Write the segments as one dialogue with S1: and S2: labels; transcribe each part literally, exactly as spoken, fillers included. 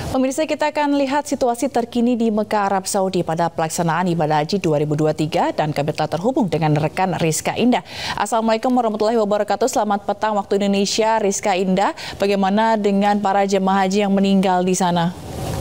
S1: Pemirsa, kita akan lihat situasi terkini di Mekah, Arab Saudi pada pelaksanaan ibadah haji dua ribu dua puluh tiga dan kami telah terhubung dengan rekan Rizka Indah. Assalamualaikum warahmatullahi wabarakatuh. Selamat petang waktu Indonesia, Rizka Indah. Bagaimana dengan para jemaah haji yang meninggal di sana?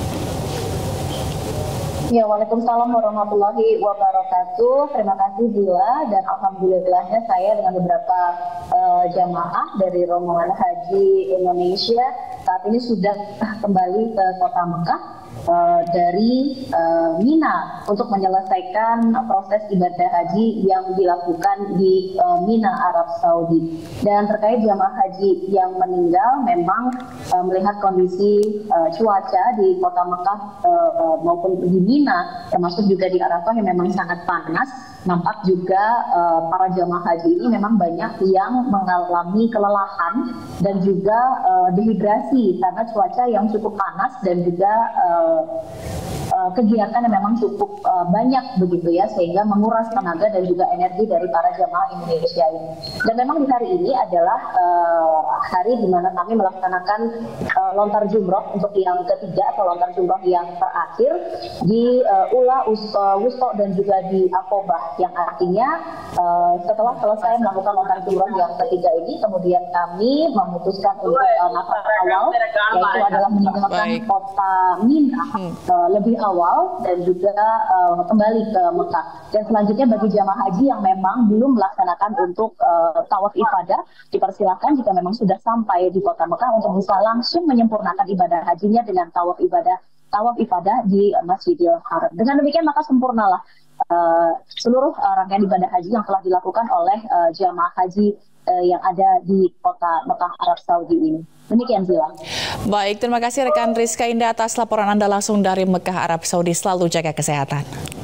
S2: Ya, Waalaikumsalam warahmatullahi wabarakatuh. Terima kasih Zila, dan alhamdulillahnya saya dengan beberapa uh, jamaah dari rombongan haji Indonesia saat ini sudah kembali ke kota Mekah uh, dari uh, Mina untuk menyelesaikan proses ibadah haji yang dilakukan di uh, Mina, Arab Saudi. Dan terkait jamaah haji yang meninggal, memang uh, melihat kondisi uh, cuaca di kota Mekah uh, uh, maupun di Mina, termasuk juga di Arafah yang memang sangat panas, nampak juga uh, para jamaah haji ini memang banyak yang mengalami kelelahan dan juga uh, dehidrasi karena cuaca yang cukup panas dan juga uh, uh, kegiatan yang memang cukup uh, banyak begitu ya, sehingga menguras tenaga dan juga energi dari para jamaah Indonesia ini. Dan memang di hari ini adalah uh, hari di mana kami melaksanakan uh, lontar jumroh untuk yang ketiga atau lontar jumroh yang terakhir di uh, Ula, Wusto dan juga di Aqobah, yang artinya uh, setelah selesai melakukan lontar jumroh yang ketiga ini, kemudian kami memutuskan untuk uh, nafas awal, yaitu adalah meninggalkan kota Mina uh, lebih awal dan juga uh, kembali ke Mekah. Dan selanjutnya bagi jamaah haji yang memang belum melaksanakan untuk uh, tawaf ifadah, dipersilakan jika memang sudah sampai di kota Mekah untuk bisa langsung menyempurnakan ibadah hajinya dengan tawaf ibadah tawaf ibadah di Masjidil Haram. Dengan demikian maka sempurnalah uh, seluruh uh, rangkaian ibadah haji yang telah dilakukan oleh uh, jamaah haji uh, yang ada di kota Mekah, Arab Saudi ini. Demikian, Zila.
S1: Baik, terima kasih rekan Rizka Indah atas laporan Anda langsung dari Mekah, Arab Saudi. Selalu jaga kesehatan.